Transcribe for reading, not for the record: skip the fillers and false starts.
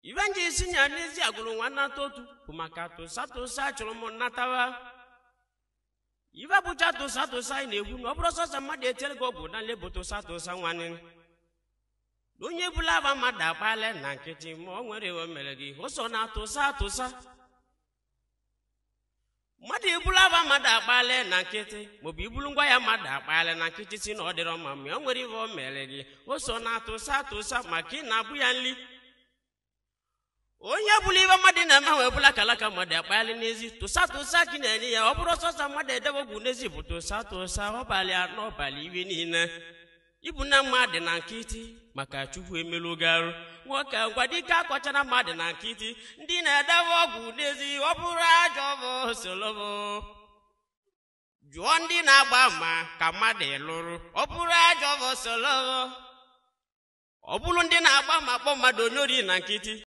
Ivanji sinya nezi agulu nwana totu kumaka tosa chụrụ m natawa. Iva bucha tosa na-egwu na ọ bụrụ sọsọ mmadụ etere gị ọgwụ na lebo tosa nwanne. Onye bụla aba mmadụ akpala na nkịtị ma ọ nwere o mere gị o so na tosa. Mmadụ ibula aba mmadụ akpala na nkịtị maọbụ ibulu ngwa ya mmadụ akpala na nkịtị si na ọ dịrọ mma ma ọ nwere iwe o mere gị o so na tosa maka ị na-abụ ya nli. Onye bụla ibe mmadụ na-eme wee bụla kalaka mmadụ akpali n'ezi tosa ka na-enye ya ọ bụrụ sọsọ mmadụ edebe ogwu n'ezi bụ tosa ọbalị anọ ọbalị iwe niile ibu na mmadụ na nkịtị maka Chukwu emelu gị arụ nwoke ngwa dike akọchara mmadụ na nkịtị ndị na-edebe ogwu n'ezi ọ bụrụ ajọ bụ solobo jụọ ndị na-agba ma ka mmadụ lụrụ ọ bụrụ ajọ bụ solobo ọ bụrụ ndị na-agba ma kpọ mmadụ onye ori na nkịtị